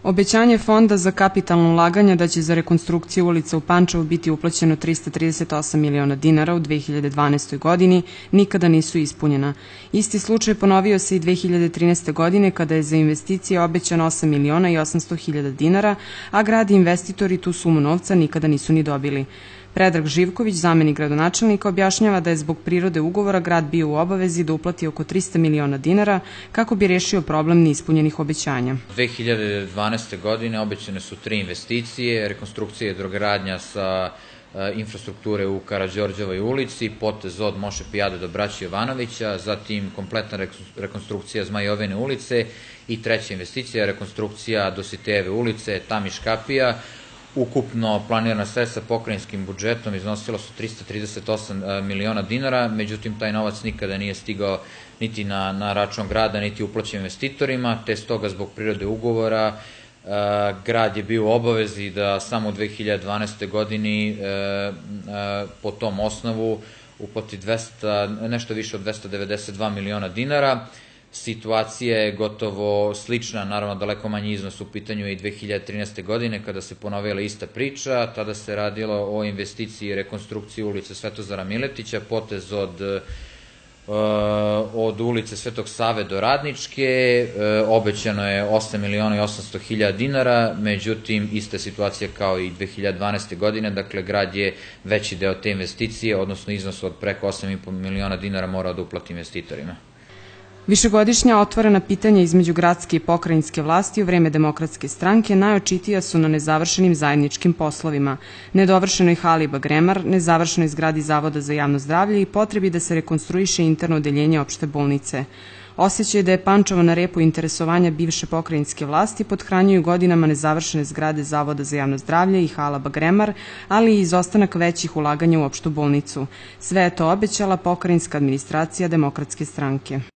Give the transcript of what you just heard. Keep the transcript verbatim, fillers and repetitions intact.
Obećanje Fonda za kapitalno ulaganje da će za rekonstrukciju ulica u Pančevu biti uplaćeno trista trideset osam miliona dinara u dve hiljade dvanaestoj. godini nikada nisu ispunjena. Isti slučaj ponovio se i dve hiljade trinaeste. godine kada je za investicije obećano osam miliona i osamsto hiljada dinara, a grad i investitori tu sumu novca nikada nisu ni dobili. Predrag Živković, zamenik gradonačelnika, objašnjava da je zbog prirode ugovora grad bio u obavezi da uplati oko trista miliona dinara kako bi rešio problem neispunjenih obećanja. dve hiljade dvanaeste. godine obećane su tri investicije, rekonstrukcija i dogradnja sa infrastrukture u Karađorđevoj ulici, potez od Moše Pijade do Braće Jovanovića, zatim kompletna rekonstrukcija Zmajovine ulice i treća investicija, rekonstrukcija Dositejeve ulice, Tamiš kapija. Ukupno planirana sredstva pokrajinskim budžetom iznosila su trista trideset osam miliona dinara, međutim taj novac nikada nije stigao niti na, na račun grada, niti uplaćen investitorima, te stoga zbog prirode ugovora grad je bio u obavezi da samo u dve hiljade dvanaestoj. godini po tom osnovu uplati nešto više od dvesta devedeset dva miliona dinara. Situacija je gotovo slična, naravno daleko manji iznos u pitanju i dve hiljade trinaeste. godine kada se ponovila ista priča, tada se radilo o investiciji i rekonstrukciji ulice Svetozara Miletića, potez od, od ulice Svetog Save do Radničke, obećano je osam miliona i osamsto hiljada dinara, međutim ista situacija kao i dve hiljade dvanaeste. godine, dakle grad je veći deo te investicije, odnosno iznos od preko osam i po miliona dinara morao da uplati investitorima. Višegodišnja otvorena pitanja između gradske i pokrajinske vlasti u vreme Demokratske stranke najočitija su na nezavršenim zajedničkim poslovima, nedovršenoj hali Bagremar, nezavršenoj zgradi Zavoda za javno zdravlje i potrebi da se rekonstruiše interno odeljenje opšte bolnice. Osjećaj da je Pančevo na repu interesovanja bivše pokrajinske vlasti pothranjuju godinama nezavršene zgrade Zavoda za javno zdravlje i hala Bagremar, ali i izostanak većih ulaganja u opštu bolnicu. Sve je to obećala pokrajinska administracija Demokratske stranke.